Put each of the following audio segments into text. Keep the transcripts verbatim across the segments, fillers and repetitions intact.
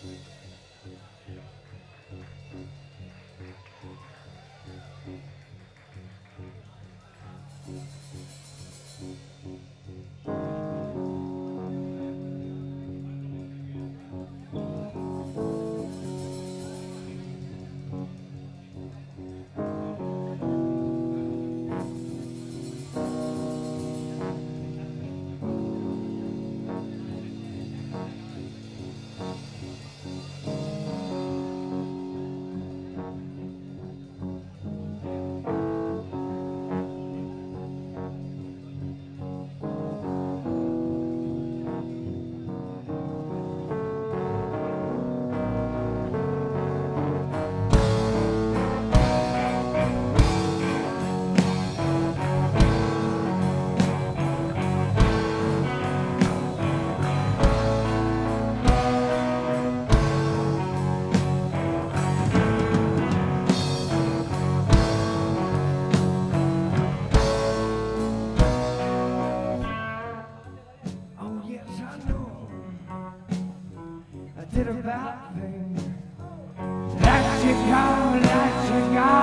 Did a bad thing. Let you go, let you go.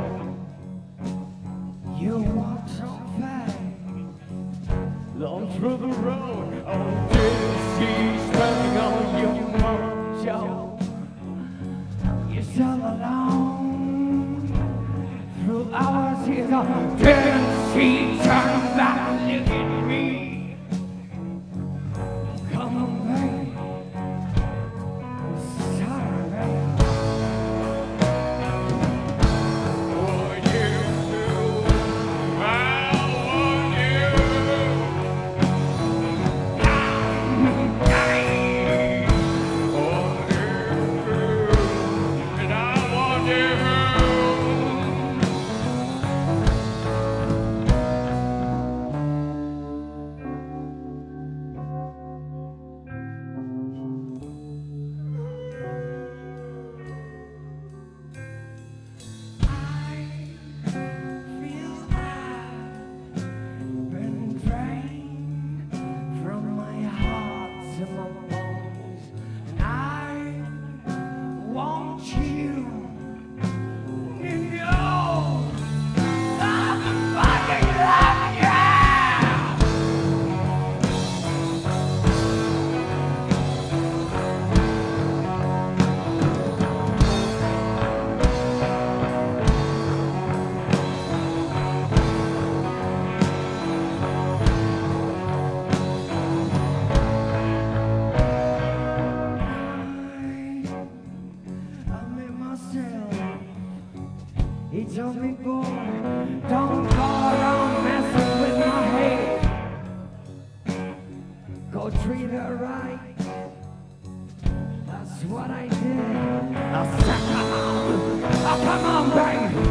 You walk so fast, long through the road. Oh, did she spending on your mojo? You're so alone through hours here. Didn't she turn back and look at me? Come on, baby. He told me, boy, don't go around messing with my head. Go treat her right. That's what I did. Now, come on, oh, come on, baby.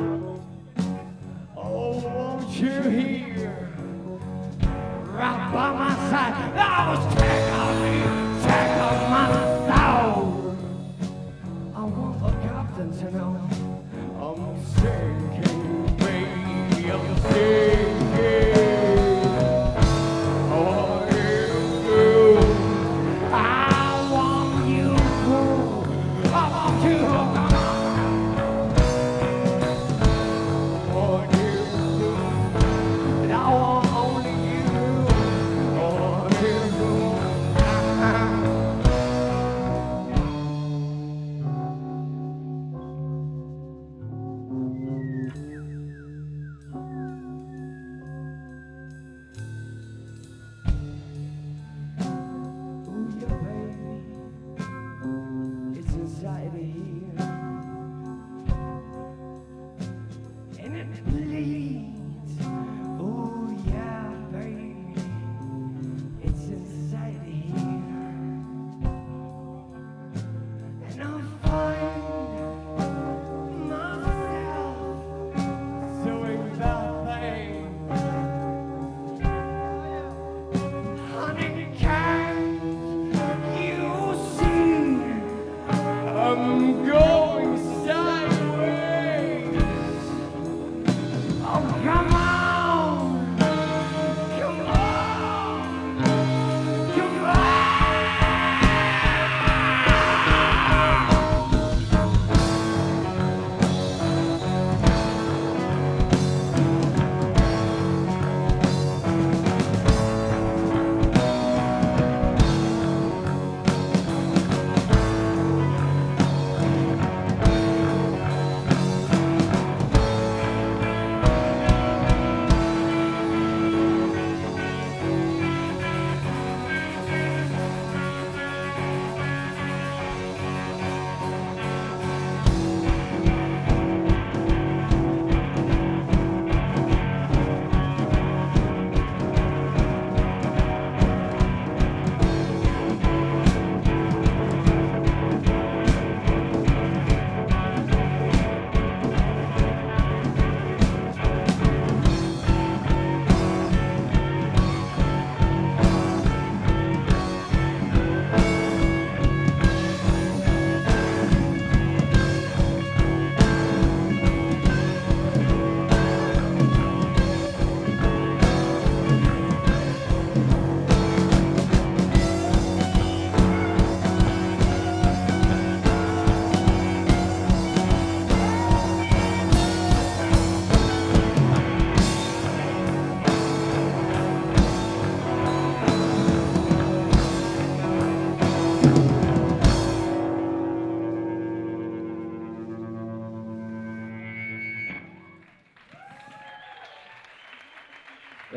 Oh, won't you hear? Right by my side, that was check on me, check on my soul. I want the captain to know. I'm sinking, baby, I'm sinking. Oh, you, I want you, I want you, come on. Oh, you, and I want only you. Oh, you,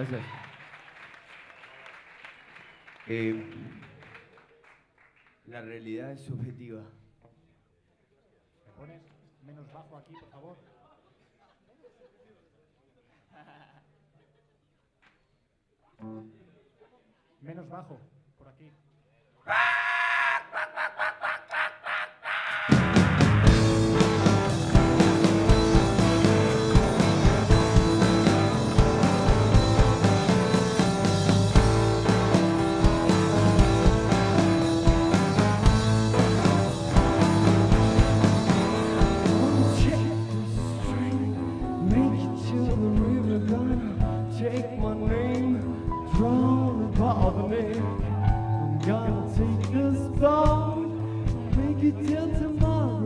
Gracias. Eh, la realidad es subjetiva. ¿Me pones menos bajo aquí, por favor? Menos bajo, por aquí. Take my name, draw above the neck. I'm gonna take this boat, make it till tomorrow.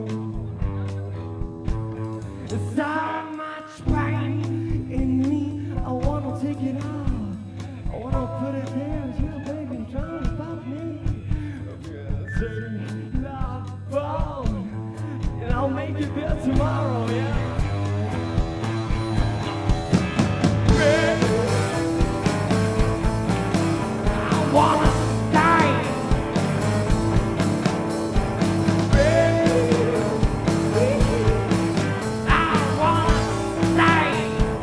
There's so much pain in me, I wanna take it out. I wanna put it there, yeah, baby, drown about me. I'm gonna take that boat, and I'll make it there tomorrow, yeah. Wanna stay, I wanna stay.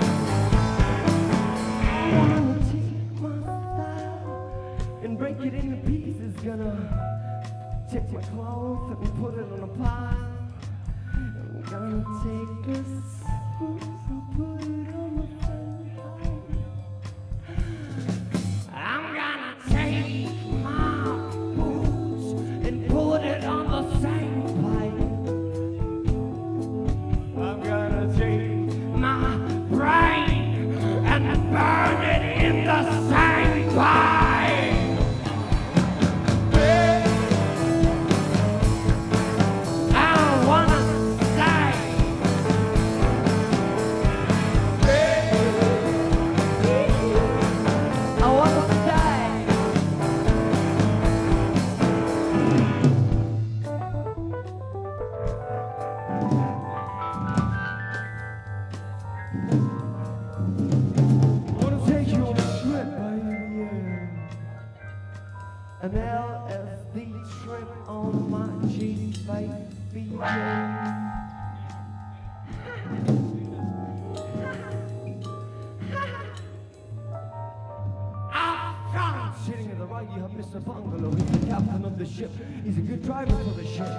I wanna take my style and break it into pieces. Gonna take my clothes and put it on a pile. I'm gonna take this and put it on the fire. I'm gonna take my boots and put it on the same pipe. I'm gonna take my brain and burn it in the same pipe. I wanna stay. I wanna stay. I wanna take you on a trip, baby, yeah. An L S D trip on my G, baby, yeah. I'm sitting at the right, you have Mister Bungalow. He's the captain of the ship. He's a good driver for the ship.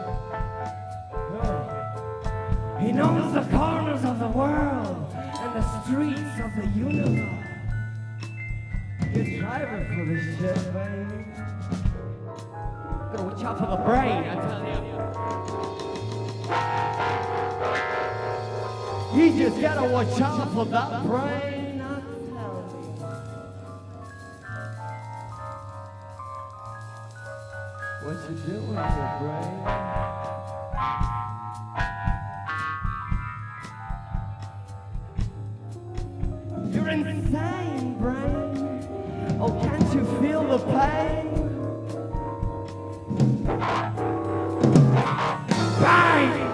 Oh. He knows the corners of the world and the streets of the universe. Good driver for the ship, baby. Gotta watch out for the brain, I tell you. You just gotta watch out for that brain, I tell you. What you doing here, brain? You're insane, brain. Oh, can't you feel the pain? Brain!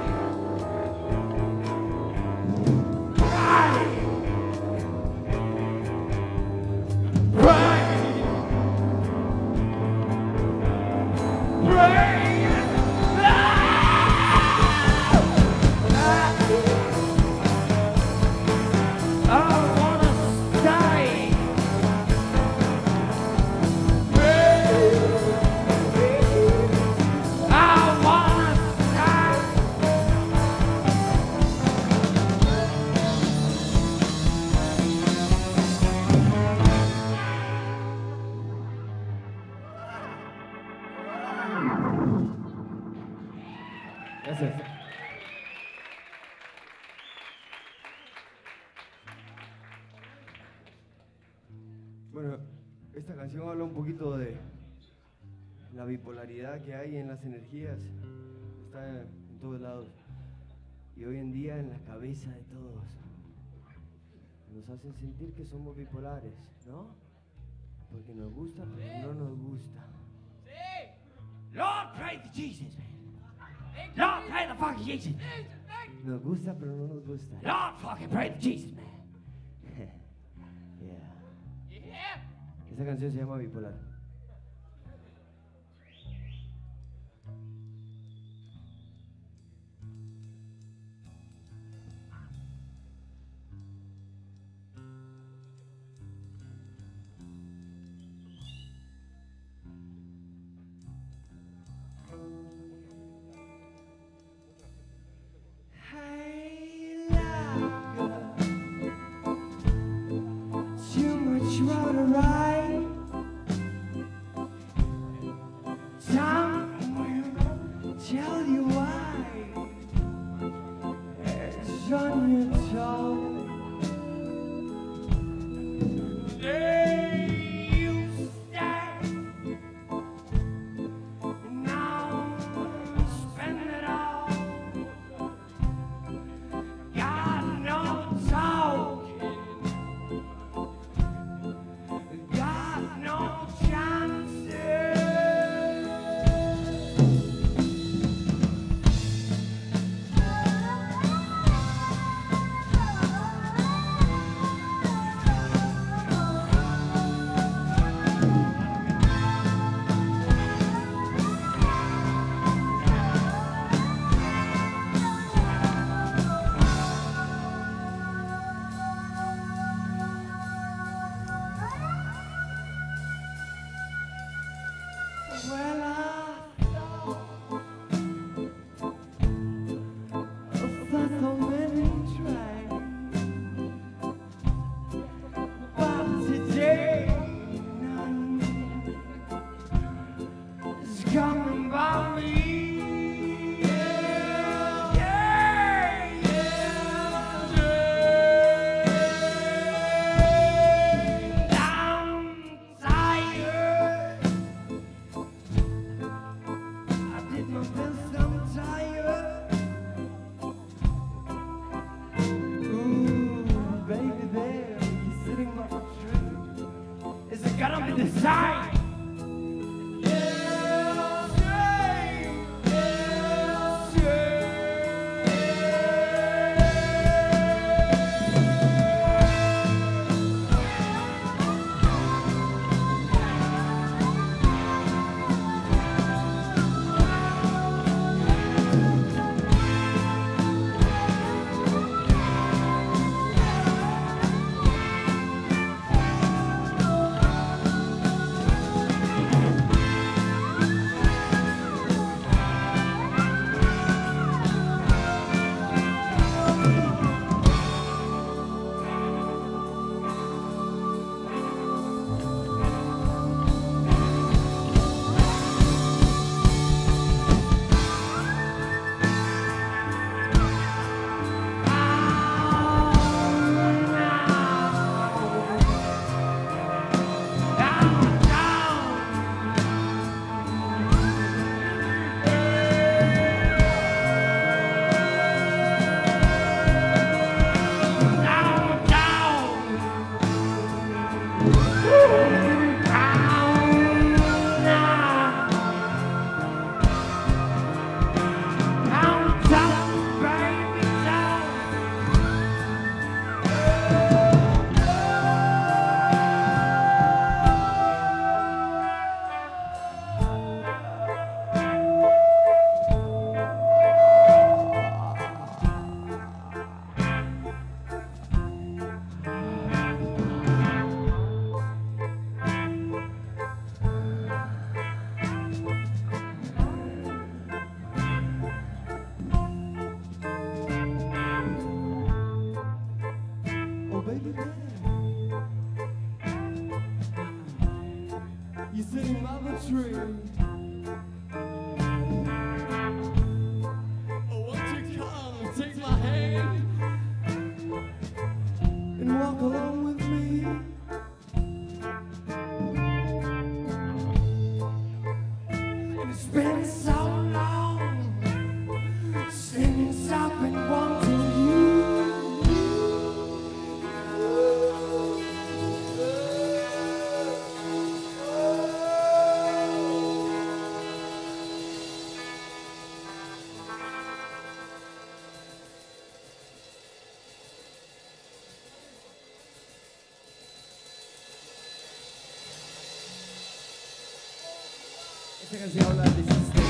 Brain! Brain! Brain! Gracias. Bueno, esta canción habla un poquito de la bipolaridad que hay en las energías. Está en todos lados. Y hoy en día en la cabeza de todos. Nos hacen sentir que somos bipolares, ¿no? Porque nos gusta, pero no nos gusta. Sí. Lord, pray to Jesus, man. Lord, pray the fucking Jesus. Nos gusta, pero no nos gusta. Lord, fucking pray to Jesus, man. Yeah. Esta canción se llama Bipolar. Casi hablar de sistema.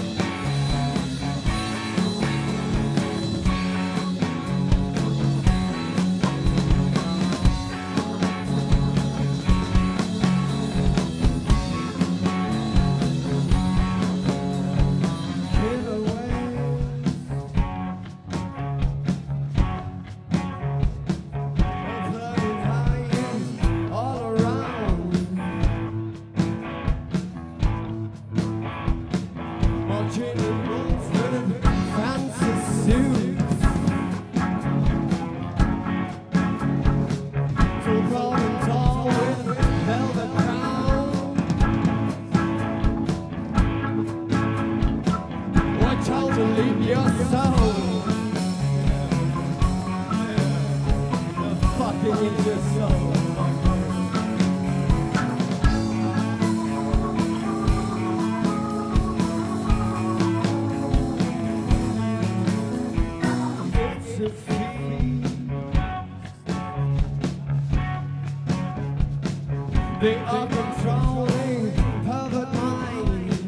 They are controlling pervert minds.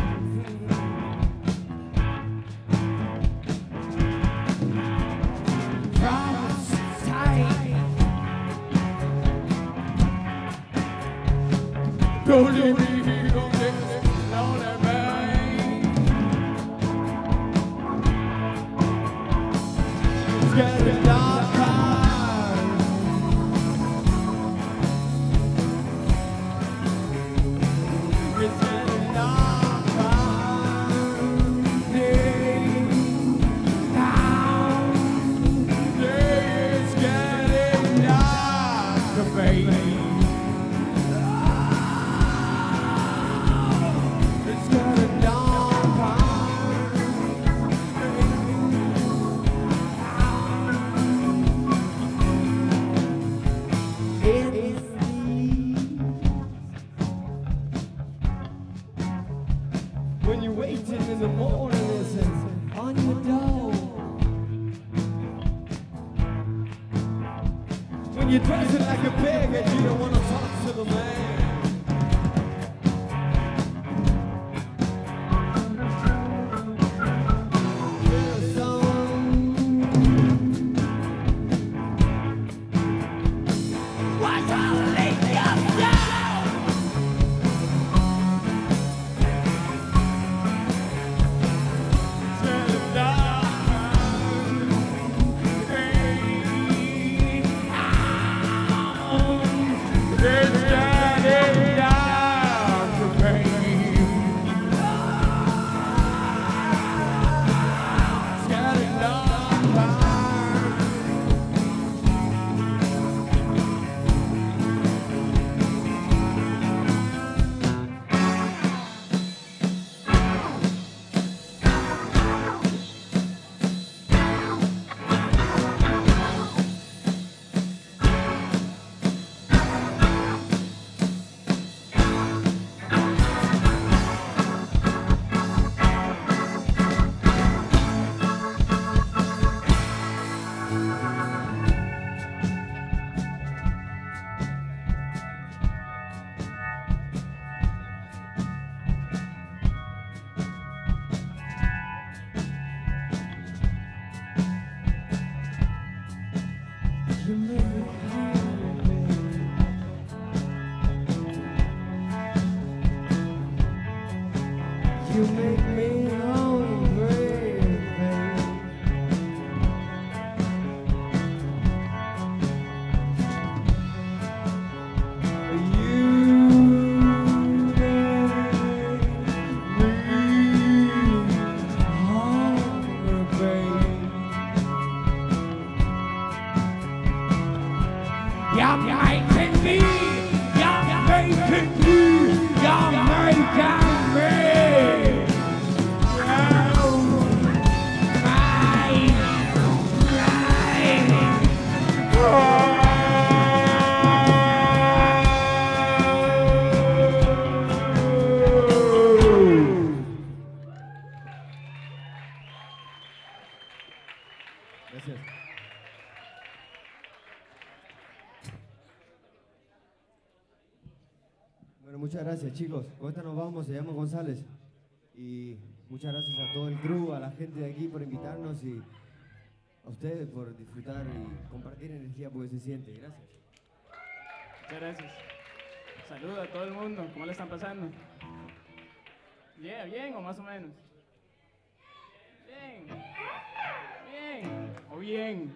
Promise tight. Don't leave me here, don't let me down that way. It's getting dark. When you're waiting in the morning, it's on your door. When you're dressing like a pig and you don't want to talk to the man. You make me You make me hungry, babe. You make me hungry, babe. You're making me, you're making me, you're making me. muchas gracias, chicos. Con esta nos vamos, se llama González. Y muchas gracias a todo el crew, a la gente de aquí por invitarnos y a ustedes por disfrutar y compartir energía porque se siente. Gracias. Muchas gracias. Saludos a todo el mundo. ¿Cómo le están pasando? Bien, bien o más o menos. Bien. Bien. O bien.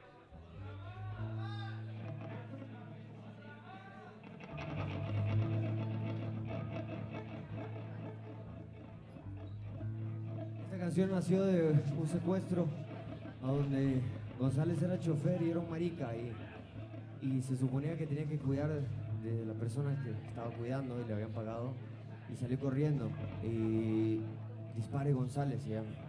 Esta canción nació de un secuestro a donde González era chofer y era un marica y, y se suponía que tenía que cuidar de la persona que estaba cuidando y le habían pagado y salió corriendo y Dispare González se llama.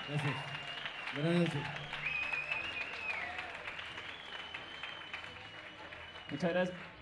Gracias. Buenas noches. Muchas gracias.